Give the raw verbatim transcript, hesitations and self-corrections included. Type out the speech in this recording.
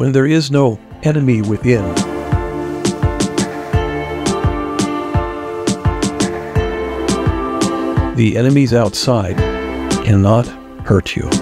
when there is no enemy within. The enemies outside cannot hurt you.